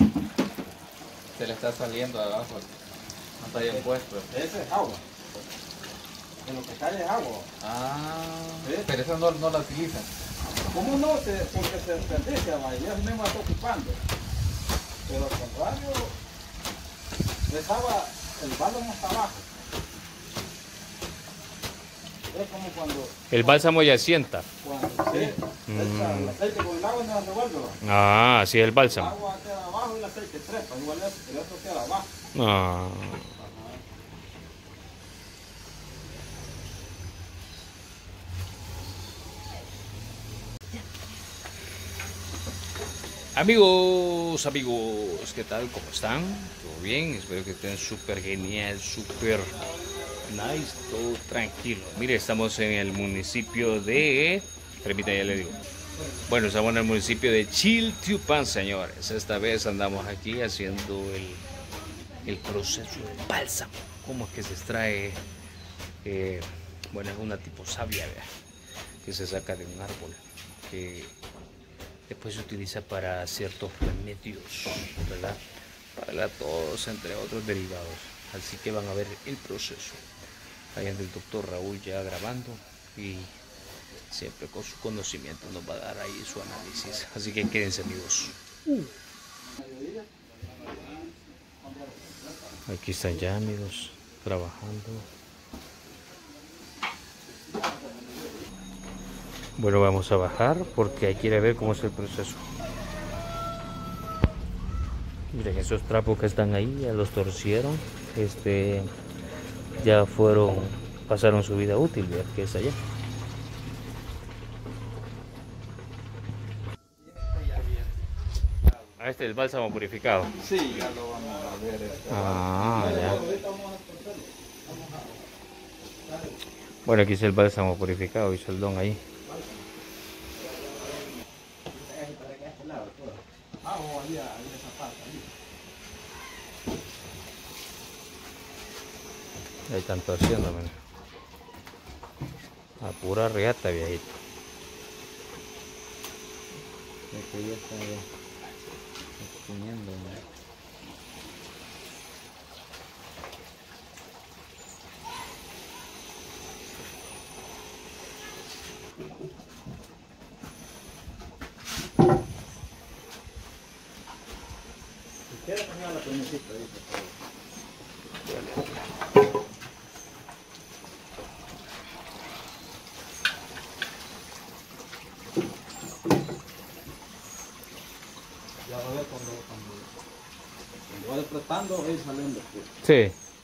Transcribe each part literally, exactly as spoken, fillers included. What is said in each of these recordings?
Se le está saliendo de abajo. No está bien puesto. Ese es agua. En lo que cae es agua. Ah, ¿sí? Pero eso no, no la utilizan. ¿Cómo no? Se, porque se desperdicia, va, y eso mismo está ocupando. Pero al contrario, esa agua, el bálsamo está abajo. Es como cuando... El bálsamo ya sienta. Cuando se Mm. echa el aceite con el agua no se revuelve. Ah, así es el El bálsamo. agua queda abajo y el aceite trepa, igual eso, pero eso queda abajo. Ah. Amigos, amigos, ¿qué tal? ¿Cómo están? ¿Todo bien? Espero que estén súper genial, súper nice, todo tranquilo. Mire, estamos en el municipio de... Permita, ya le digo. Bueno, estamos en el municipio de Chiltiupan, señores. Esta vez andamos aquí haciendo el, el proceso de bálsamo. ¿Cómo es que se extrae? Eh, bueno, es una tipo savia, ¿verdad? Que se saca de un árbol, que después se utiliza para ciertos remedios, ¿verdad? Para la tos, entre otros derivados. Así que van a ver el proceso. Ahí anda el doctor Raúl ya grabando y siempre con su conocimiento nos va a dar ahí su análisis. Así que quédense, amigos. Uh. Aquí están ya, amigos, trabajando. Bueno, vamos a bajar porque hay que ir a ver cómo es el proceso. Miren, esos trapos que están ahí ya los torcieron. Este, ya fueron, pasaron su vida útil, ¿verdad? Que es allá. Ah, este es el bálsamo purificado. Sí, ya lo vamos a ver. Ah, ya. Bueno, aquí es el bálsamo purificado, hizo el don ahí. Ahí están torciendo, man. A pura riata, viejito. Es que ya está exprimiendo, ¿no? ¿Quieres poner la penicita ahí, por favor? Ya va a ver cuando, cuando, cuando va apretando, ahí saliendo pues, Sí.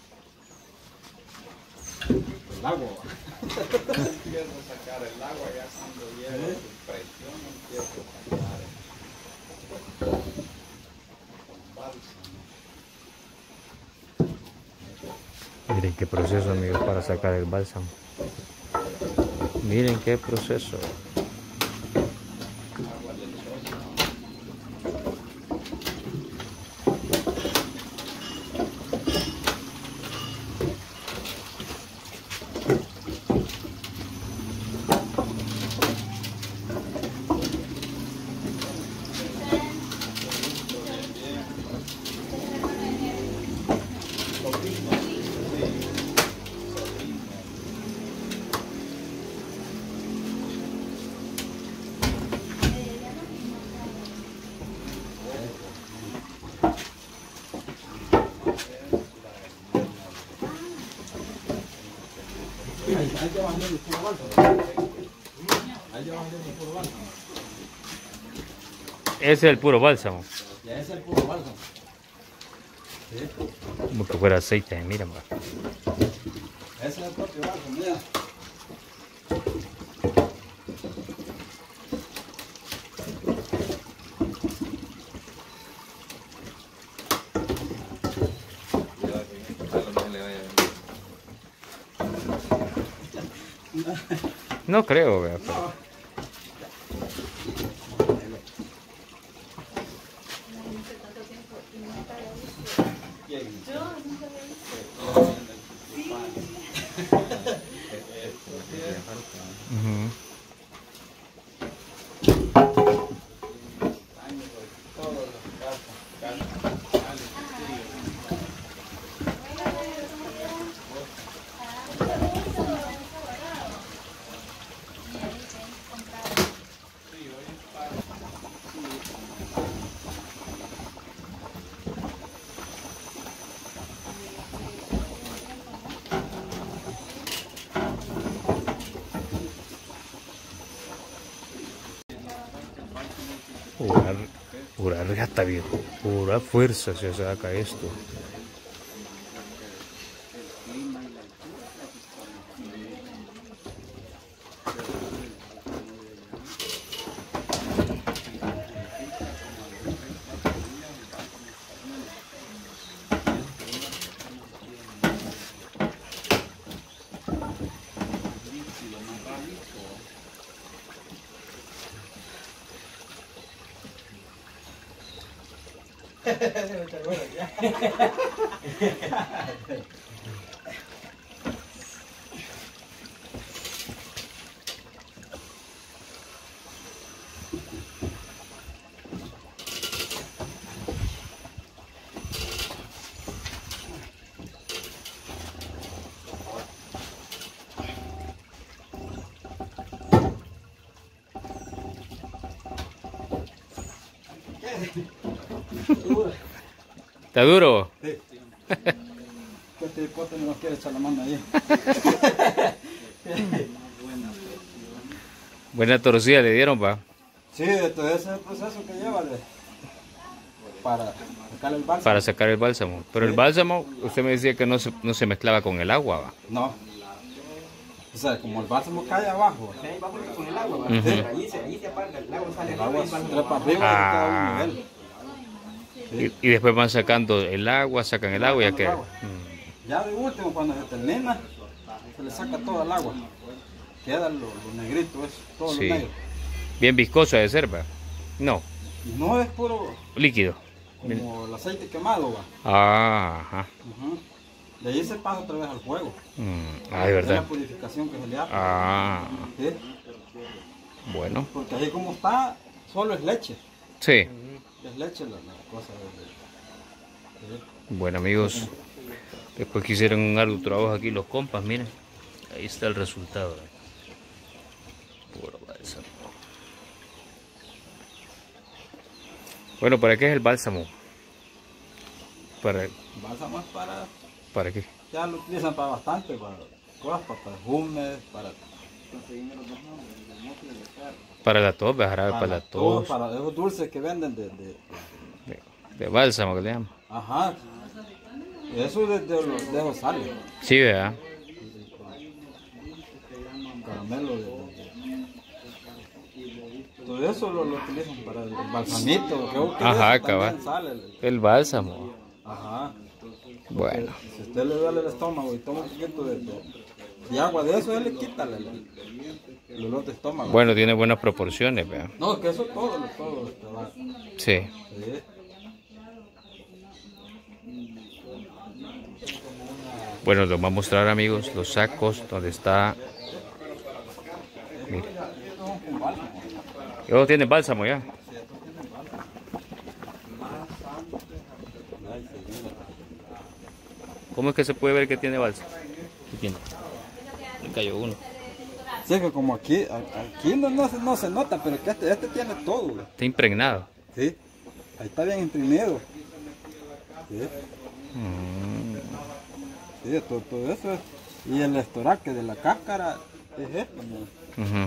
el agua. Empiezo a sacar el agua ya cuando llega su presión, empiezo a sacar el bálsamo. Miren qué proceso, amigos, para sacar el bálsamo. Miren qué proceso. Ahí ya van viendo el puro bálsamo. Ahí ya van viendo el puro bálsamo. Ese es el puro bálsamo. Ya es el puro bálsamo. ¿Sí? Como que fuera aceite, miren. Va. Ese es el propio bálsamo, mira. Cuidado que en este palo no se le vaya a ver. No creo, vea, pero... Ujú. Todos los casos, casos. Pura, pura regata, viejo. Pura fuerza se saca esto. ¿Está duro? Sí. ¿Qué este hipote no nos quiere echar la mano ahí? Buena torcida le dieron, va. Sí, todo ese es el proceso que lleva de, para sacar el bálsamo. Para sacar el bálsamo. Pero el bálsamo, usted me decía que no se, no se mezclaba con el agua, va. No. O sea, como el bálsamo cae abajo. Ahí va porque con el agua, ¿va? Ujú. Ahí se, ahí se apaga, el agua sale El arriba agua y el bálsamo trepa abajo. arriba y queda un Ah. nivel. Y, y después van sacando el agua, sacan el agua y ya queda. Agua. Ya de último, cuando se termina, se le saca todo el agua. Queda lo, lo negrito, eso, todo Sí. lo negro. Bien viscoso de ser, va. No, Y no es puro líquido. como el aceite quemado, va. Ah, ajá. Ujú. De ahí se pasa otra vez al fuego. Mm, ah, de Es la verdad. purificación que se le hace. Ah, ¿Sí? bueno. Porque ahí como está, solo es leche. Sí. Es leche la, la cosa de... ¿sí? Bueno, amigos, después que hicieron un arduo trabajo aquí los compas, miren. Ahí está el resultado. Puro bálsamo. Bueno, ¿para qué es el bálsamo? ¿Para, El bálsamo es para... para qué? Ya lo utilizan para bastante, para cosas, para perfumes, para... Para la tos, jarabe para la todo, tos. para esos dulces que venden de... de- De, de bálsamo que le llaman. ajá. Eso de, de, los- de esos sale. Sí, ¿verdad? Caramelo de... de- de- todo eso lo, lo utilizan para el balsamito. Creo que Ajá, eso también cabal. sale. el- El bálsamo. Ajá. Bueno. Si a usted le duele el estómago y toma un poquito de, de, de agua de eso, él le quita el, el, el olor de estómago. Bueno, tiene buenas proporciones, ¿verdad? No, que eso todo, todo te va. Sí. Sí. Bueno, les voy a mostrar, amigos, los sacos donde está. Mire. Yo tiene bálsamo ya. ¿Cómo es que se puede ver que tiene bálsamo? ¿Qué tiene? Le cayó uno. Sí, que como aquí, a- aquí no, no, se, no se nota, pero que este, este tiene todo. güey. Está impregnado. Sí. Ahí está bien imprimido. Sí. Mm, Sí, todo, todo eso es. Y el estoraque de la cáscara es esto, ¿no? ujú.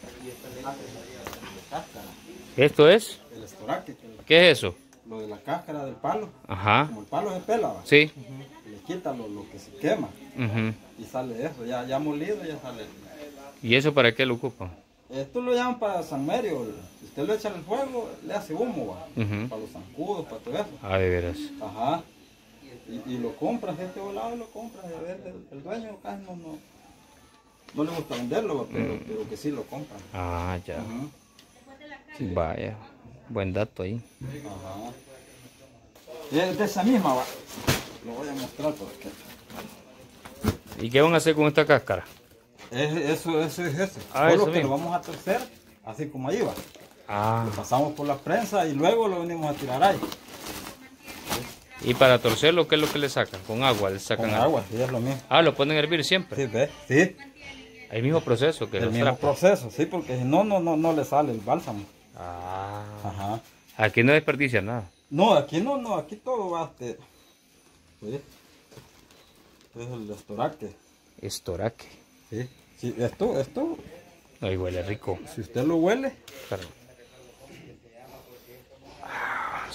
¿Esto es? El estoraque, ¿Qué es eso? lo de la cáscara del palo. Ajá. Como el palo se pela, ¿va? Sí. Le quita lo, lo que se quema Ujú. y sale eso, ya, ya molido, ya sale. ¿Y eso para qué lo ocupan? Esto lo llaman para sanmerio. Si usted lo echa al fuego, le hace humo, ¿va? Ujú. Para los zancudos, para todo eso. Ah, de veras. Ajá. Y, y lo compras, este volado lo compras, y a ver, el, el dueño casi no, no, no le gusta venderlo, ¿va? pero, pero que sí lo compran. Ah, ya. Ajá. Vaya. Buen dato ahí. Ajá. Y es de esa misma, va. Lo voy a mostrar porque ¿Y qué van a hacer con esta cáscara? es, eso, eso es eso. Ah, Solo eso que mismo. lo vamos a torcer así como ahí va. Ah. Lo pasamos por la prensa y luego lo venimos a tirar ahí. ¿Y para torcerlo qué es lo que le sacan? Con agua le sacan Con agua, sí, es lo mismo. Ah, lo ponen a hervir siempre. Sí, ¿ves? Sí, El mismo proceso que el los mismo trapos. proceso, sí, porque si no, no, no, no le sale el bálsamo. Ah. Ajá. Aquí no desperdicia nada. No, aquí no, no, aquí todo va este. Sí. Es el estoraque. Estoraque. Sí. Sí, esto, esto, Ahí huele rico. si usted lo huele, Claro.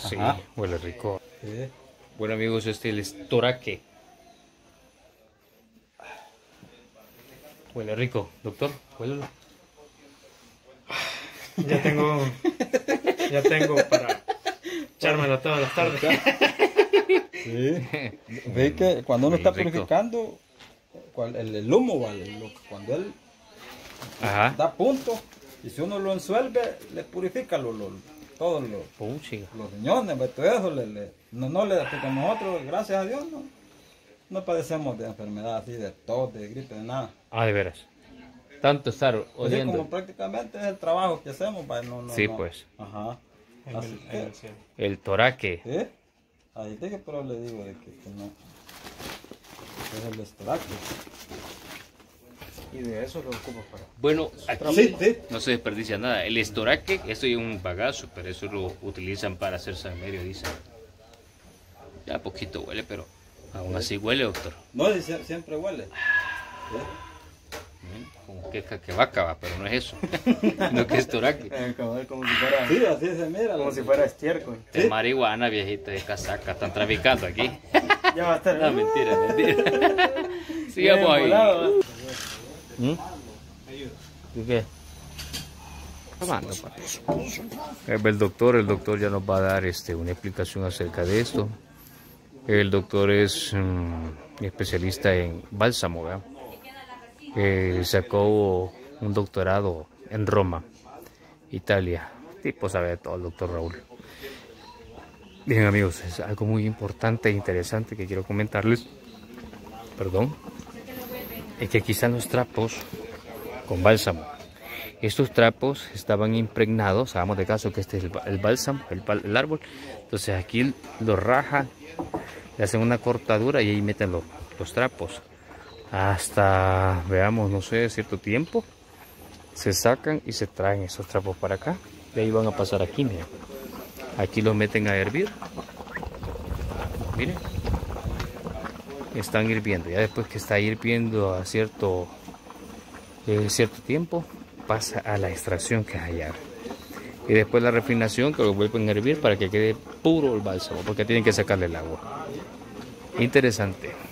Sí, Ajá. huele rico. Sí. Bueno amigos, este es el estoraque. Huele rico, doctor, huélelo. Ya tengo, ya tengo para echármelo todas las tardes. Sí. Ve que cuando uno Muy está rico. purificando, cual- el, el humo, vale, lo- cuando él Ajá. da punto, y si uno lo ensuelve, le purifica lo, lo- todos los, Puchiga. los riñones, ve, todo eso, le, le- no, no le, porque nosotros, gracias a Dios, no, no padecemos de enfermedad así, de tos, de gripe, de nada. Ah, de veras. Tanto estar Así oliendo. como prácticamente es el trabajo que hacemos, va, no, no, Sí, no. pues. Ajá. En Así el, que, en el cielo. El toraque. ¿sí? Ahí dije, pero le digo de que, que no. Es el estoraque. Y de eso lo ocupo para. Bueno, aquí Sí, sí. no se desperdicia nada. El estoraque, esto es un bagazo, pero eso lo utilizan para hacer salmerio, dicen. Ya poquito huele, pero aún así huele, doctor. No, y sie- siempre huele. ¿Sí? Mm, Como que caquevaca, va, pero no es eso. No que es toraque. Eh, como, como si fuera, Sí, así se mira. como lo- si fuera estiércol. Es marihuana, viejita de casaca. Están traficando aquí. Ya va a estar. No, mentira, mentira. Sigamos Bien ahí. volado, ¿va? ¿Mm? ¿Y qué? Tomando, pa. Ahí va el doctor, el doctor ya nos va a dar este, una explicación acerca de esto. El doctor es mm, especialista en bálsamo, ¿verdad? Eh, sacó un doctorado en Roma, Italia. Tipo sabe de todo el doctor Raúl. Bien amigos, es algo muy importante e interesante que quiero comentarles. Perdón. Es que aquí están los trapos con bálsamo. Estos trapos estaban impregnados, hagamos de caso que este es el, el bálsamo, el, bal- el árbol. Entonces aquí lo rajan, le hacen una cortadura y ahí meten los, los trapos. Hasta, veamos, no sé, cierto tiempo, se sacan y se traen esos trapos para acá. De ahí van a pasar aquí, miren. Aquí los meten a hervir. Miren. Están hirviendo. Ya después que está hirviendo a cierto, eh, cierto tiempo, pasa a la extracción que es allá. Y después la refinación, que lo vuelven a hervir para que quede puro el bálsamo, porque tienen que sacarle el agua. Interesante.